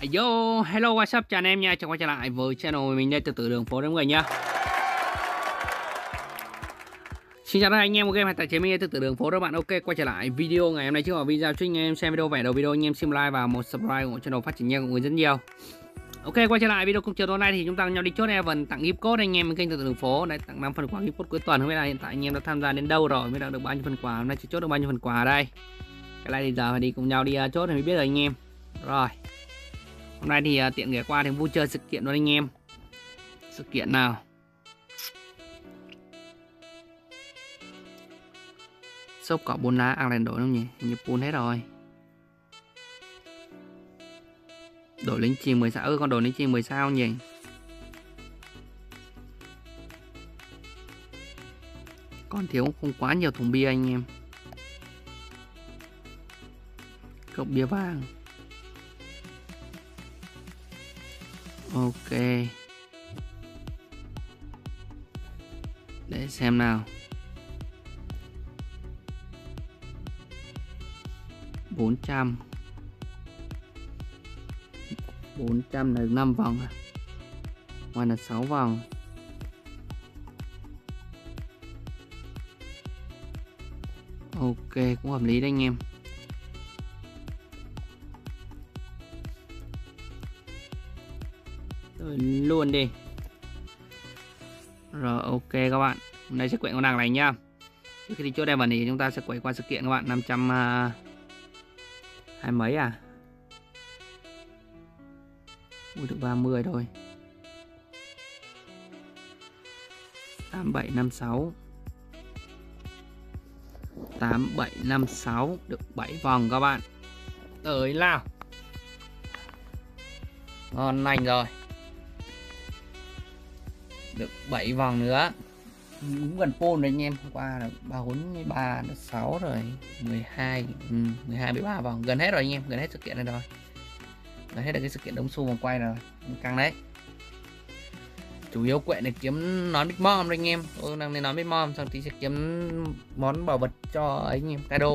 Yo, hello, what's up, chào anh em nha, chào quay trở lại với channel mình đây, từ đường phố đến người nha. Xin chào anh em, một game tại chế mình từ đường phố các bạn. Ok, quay trở lại video ngày hôm nay. Trước vào video cho anh em xem video vẻ đầu video, anh em xin like và một subscribe của channel phát triển nhanh của người rất nhiều. Ok, quay trở lại video cùng chiều tối nay thì chúng ta nhau đi chốt event tặng gift code anh em bên kênh từ đường phố. Đây tặng 5 phần quà gift code cuối tuần. Không biết là hiện tại anh em đã tham gia đến đâu rồi, mới đạt được bao nhiêu phần quà, hôm nay chỉ chốt được bao nhiêu phần quà đây. Cái này thì giờ phải đi cùng nhau đi chốt thì mới biết rồi anh em. Rồi. Hôm nay thì tiện ghé qua thì vui chơi sự kiện luôn anh em. Sự kiện nào? Sốc cỏ 4 lá ăn lên đổi không nhỉ? Hình như full hết rồi. Đổi lính chìm 10 sao. Con đổi lính chìm 10 sao nhỉ? Còn thiếu không quá nhiều thùng bia anh em. Cốc bia vàng. Ok. Để xem nào. 400 là 5 vòng à? Ngoài là 6 vòng. Ok, cũng hợp lý đấy anh em. Rồi luôn đi. Rồi ok các bạn. Hôm nay sẽ quậy con nàng này nhá. Trước khi đi chốt event thì chúng ta sẽ quậy qua sự kiện các bạn. 500 hai mấy à? Ui được 30 thôi. 8756 8756 được 7 vòng các bạn. Tới nào. Ngon lành rồi. Được 7 vòng nữa. Cũng gần full đấy anh em. Hôm qua là 34 được 6 rồi, 12 12 13 vòng, gần hết rồi anh em, gần hết sự kiện này rồi. Gần hết được cái sự kiện đống xu vòng quay rồi. Căng đấy. Chủ yếu quệ này kiếm nón Big Mom đấy anh em. Tôi đang lên nón Big Mom, xong tí sẽ kiếm món bảo vật cho ấy anh em, Kado.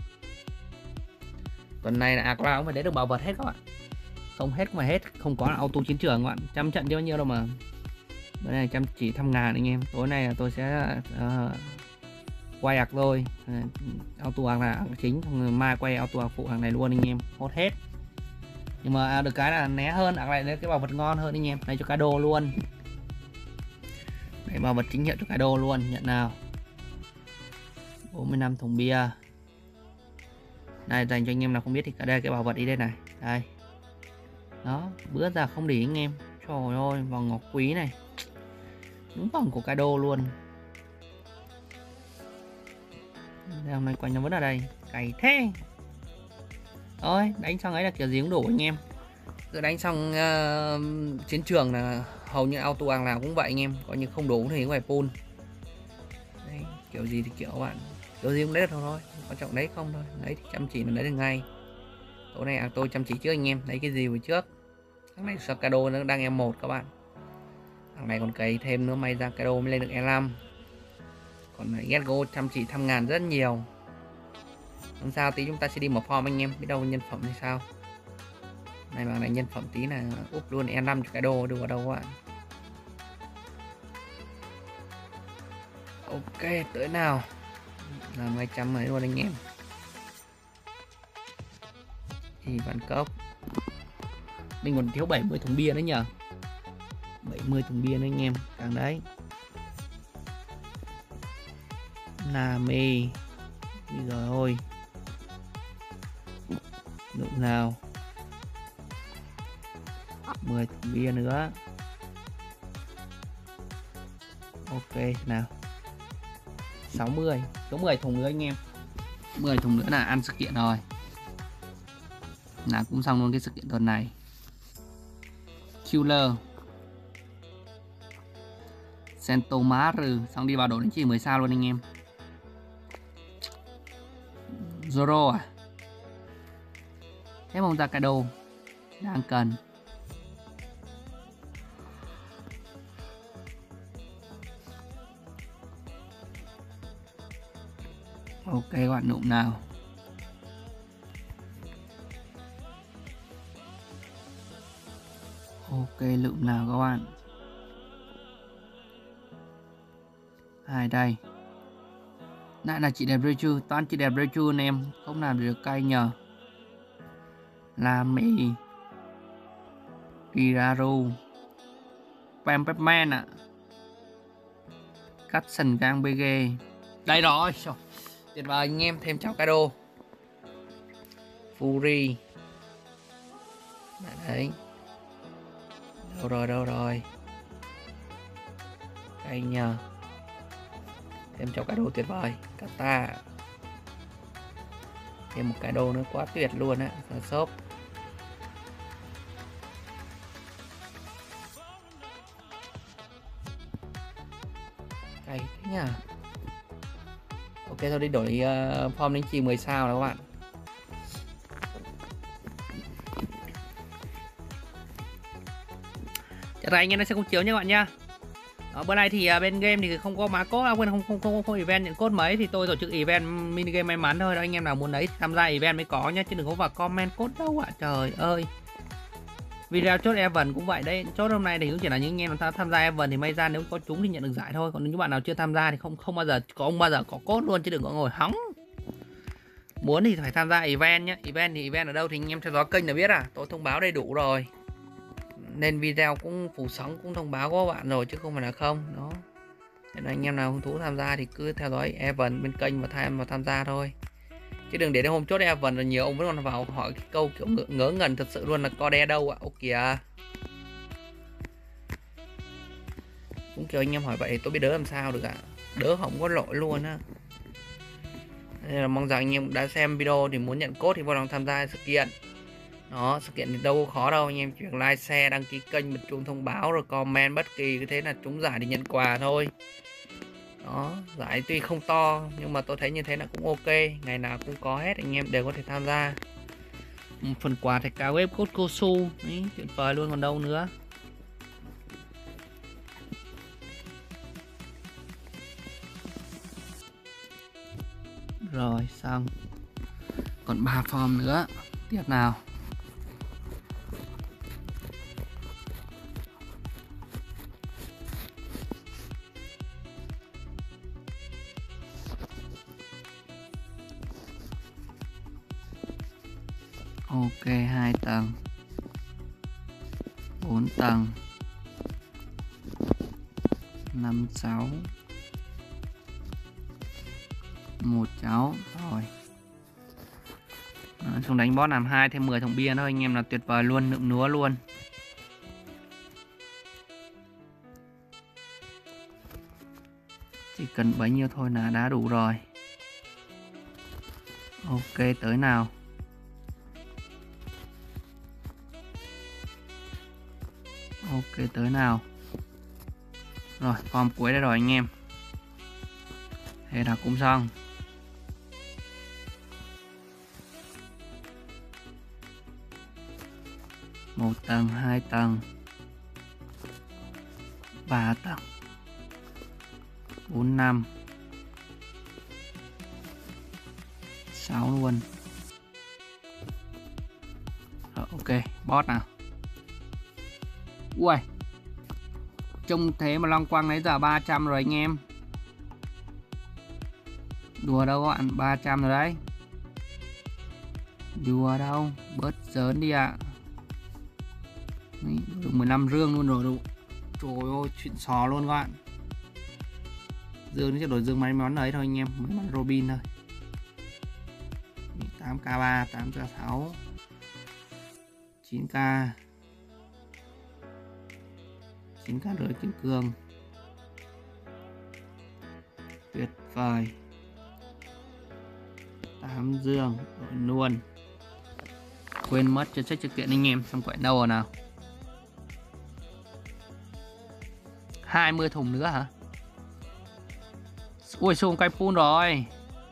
Tuần này là Aqua cũng phải lấy được bảo vật hết các bạn. Không hết mà hết, không có là auto chiến trường các bạn. Trăm trận chứ bao nhiêu đâu mà. Bữa nay chăm chỉ thăm ngàn anh em. Tối nay là tôi sẽ quay ạc thôi. Auto ạc là ạc chính, xong mai quay auto ạc phụ hàng này luôn anh em. Hốt hết. Nhưng mà được cái là né hơn, ạc lại lấy cái bảo vật ngon hơn anh em. Đây cho Kado luôn. Đấy, bảo vật chính hiệu cho Kado luôn. Nhận nào. 45 thùng bia. Đây dành cho anh em nào không biết thì đây cái bảo vật đi đây này. Đây. Đó, bữa giờ không để anh em. Trời ơi, vòng ngọc quý này. Đúng vòng của Kado luôn. Đây, hôm nay quanh nó vẫn ở đây. Cày thế. Thôi, đánh xong ấy là kiểu gì cũng đủ anh em. Cứ đánh xong chiến trường là hầu như auto hàng nào cũng vậy anh em. Coi như không đủ thì cũng phải pull. Đấy, kiểu gì thì kiểu bạn. Kiểu gì cũng lấy được thôi. Quan trọng đấy không thôi. Đấy thì chăm chỉ là lấy được ngay. Tối nay tôi chăm chỉ trước anh em. Lấy cái gì vừa trước. Thằng này Kado nó đang E1 các bạn. Thằng này còn cày thêm nữa, may ra Kado mới lên được E5. Còn Get Go chăm chỉ thăm ngàn rất nhiều. Không sao, tí chúng ta sẽ đi mở form anh em, biết đâu nhân phẩm thì sao. Này mà này nhân phẩm tí là úp luôn E5 cho Kado, đưa vào đâu các bạn. Ok, tới nào. Là 200 ấy luôn anh em. Thì vạn cốc. Mình còn thiếu 70 thùng bia nữa nhờ. 70 thùng bia nữa anh em, càng đấy. Nami. Bây giờ thôi. Lượng nào. 10 thùng bia nữa. Ok nào. 60. Có 10 thùng nữa anh em. 10 thùng nữa là ăn sự kiện rồi. Là cũng xong luôn cái sự kiện tuần này. Killer Sentomaru. Xong đi vào độ đến chỉ 10 sao luôn anh em. Zoro à. Thế mong ra Kado. Đang cần. Ok các bạn, nụm nào. Ok, lượm nào các bạn. Ai đây? Lại là chị đẹp Rachel, toàn chị đẹp Rachel anh em, không làm được cay nhờ. Là Mỹ Kiraru Pam Pepman ạ. Cắt sần gang BG. Đây rồi. Tuyệt vời anh em, thêm cháu Kaido. Fury. Đấy. Đâu rồi. Cay nhờ. Thêm cháu Kaido tuyệt vời. Kata. Thêm một Kaido nữa quá tuyệt luôn á. Shop. Cay thế nhờ. Ok thôi đi đổi form linh chi 10 sao nào các bạn. Chào thầy, anh em nó sẽ không chiếu nha các bạn nha. Bữa nay thì bên game thì không có mã code, không event nhận code mấy, thì tôi tổ chức event mini game may mắn thôi đó. Anh em nào muốn đấy tham gia event mới có nhá, chứ đừng có vào comment code đâu ạ. Trời ơi. Video chốt event cũng vậy đấy. Chốt hôm nay thì cũng chỉ là những anh em nào tham gia event thì may ra nếu có chúng thì nhận được giải thôi. Còn những bạn nào chưa tham gia thì không bao giờ có code luôn, chứ đừng có ngồi hóng. Muốn thì phải tham gia event nhá. Event ở đâu thì anh em theo dõi kênh là biết à. Tôi thông báo đầy đủ rồi. Nên video cũng phủ sóng cũng thông báo có bạn rồi chứ không phải là không. Đó. Nên anh em nào hứng thú tham gia thì cứ theo dõi event bên kênh và tham gia thôi. Chứ đừng để đến hôm chốt event là nhiều ông vẫn còn vào hỏi cái câu kiểu ngớ ngẩn thật sự luôn là co đe đâu ạ. Ô kìa. Cũng kiểu anh em hỏi vậy tôi biết đỡ làm sao được ạ. Đỡ không có lỗi luôn á. Nên là mong rằng anh em đã xem video thì muốn nhận code thì vui lòng tham gia sự kiện. Đó, sự kiện thì đâu có khó đâu, anh em chỉ việc like, share, đăng ký kênh, bật chuông thông báo rồi comment bất kỳ cái thế là trúng giải thì nhận quà thôi. Đó, giải tuy không to nhưng mà tôi thấy như thế là cũng ok, ngày nào cũng có hết, anh em đều có thể tham gia. Một phần quà thì cao web code Kosu, đấy, tuyệt vời luôn còn đâu nữa. Rồi xong. Còn 3 form nữa. Tiếp nào. Ok, 2 tầng 4 tầng 5 6 1 cháu rồi. Xuống đánh boss làm 2 thêm 10 thùng bia thôi anh em là tuyệt vời luôn, nựng núa luôn. Chỉ cần bấy nhiêu thôi là đã đủ rồi. Ok, tới nào. Ok, tới nào. Rồi, form cuối đây rồi anh em. Thế là cũng xong. Một tầng, 2 tầng 3 tầng 4 5 6 luôn. Rồi, ok, boss nào. Ui, trông thế mà long quăng nãy giờ 300 rồi anh em. Đùa đâu các bạn, 300 rồi đấy. Đùa đâu, bớt giỡn đi ạ. Được 15 rương luôn rồi. Trời ơi, chuyện xò luôn các bạn. Dương nó sẽ đổi dương may mắn ấy thôi anh em, may mắn Robin thôi. 8k3, 8k6 9k 9k rưỡi kim cương. Tuyệt vời. 8 dương đổi luôn. Quên mất chưa check trực tiện anh em, xong quậy đâu rồi nào. 20 thùng nữa hả? Ui, xung quanh pool rồi.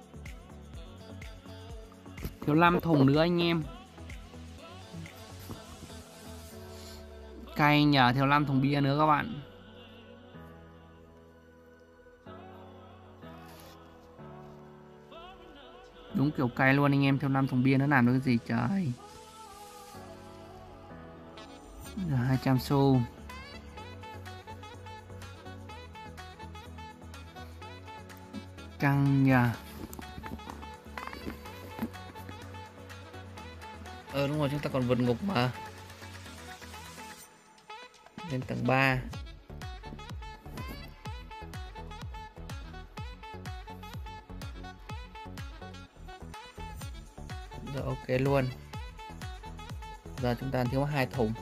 Thiếu 5 thùng nữa anh em. Cay nhờ, thiếu 5 thùng bia nữa các bạn. Đúng kiểu cay luôn anh em, thiếu 5 thùng bia nữa làm được cái gì trời. Giờ 200 xu. Căng nhà. Đúng rồi, chúng ta còn vượt ngục mà. Lên tầng 3. Rồi ok luôn. Giờ chúng ta thiếu 2 thùng.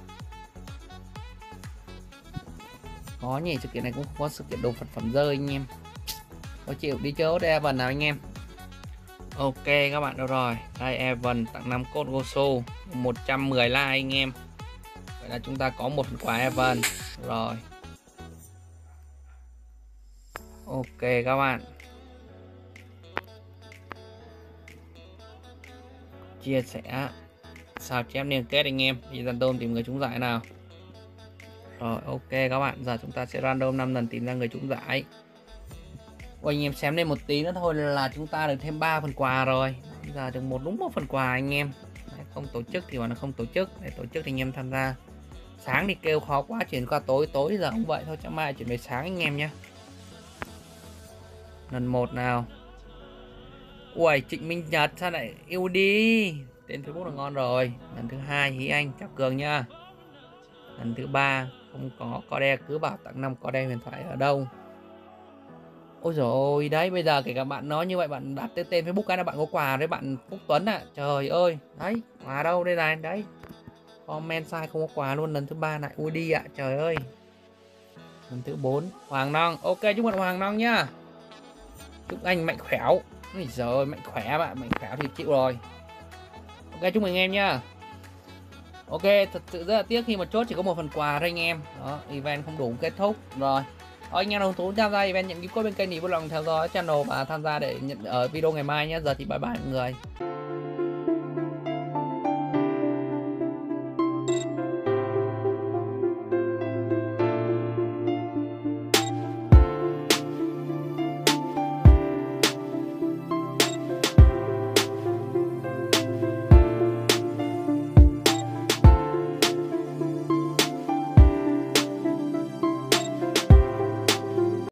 Khó nhỉ, sự kiện này cũng không có sự kiện đồ vật phẩm rơi anh em. Có chịu đi chơi Evan nào anh em. Ok các bạn, đâu rồi. Đây Evan tặng 5 code Goso, 110 like anh em. Vậy là chúng ta có một phần quà Evan rồi. Ok các bạn, chia sẻ sao chép liên kết anh em, đi random tìm người trúng giải nào. Rồi ok các bạn, giờ chúng ta sẽ random 5 lần tìm ra người trúng giải. Ôi, anh em xem lên một tí nữa thôi là chúng ta được thêm 3 phần quà rồi. Bây giờ được đúng một phần quà anh em. Đấy, không tổ chức thì bảo là không tổ chức, để tổ chức thì anh em tham gia. Sáng thì kêu khó quá, chuyển qua tối, tối giờ cũng vậy thôi, chẳng mai chuyển về sáng anh em nhé. Lần 1 nào. Ui, Trịnh Minh Nhật sao lại yêu đi. Tên Facebook là ngon rồi. Lần thứ 2 Hí Anh chào Cường nha. Lần thứ 3 không có code, cứ bảo tặng 5 code huyền thoại ở đâu. Ôi dồi ôi, đấy bây giờ kể cả bạn nói như vậy, bạn đặt tên Facebook cái là bạn có quà đấy bạn Phúc Tuấn ạ. Trời ơi, đấy, quà đâu đây này, đấy. Comment sai không có quà luôn. Lần thứ 3 lại ui đi ạ, trời ơi. Lần thứ 4 Hoàng Non, ok chúc mừng Hoàng Non nhá. Chúc anh mạnh khỏe. Ôi giời ơi, mạnh khỏe bạn, mạnh khỏe thì chịu rồi. Ok chúc mừng em nhá. Ok, thật sự rất là tiếc khi mà chốt chỉ có một phần quà thôi anh em. Đó, event không đủ kết thúc rồi. Anh em nào hứng thú tham gia event nhận gift code bên kênh thì vui lòng theo dõi channel và tham gia để nhận ở video ngày mai nhé. Giờ thì bye bye mọi người.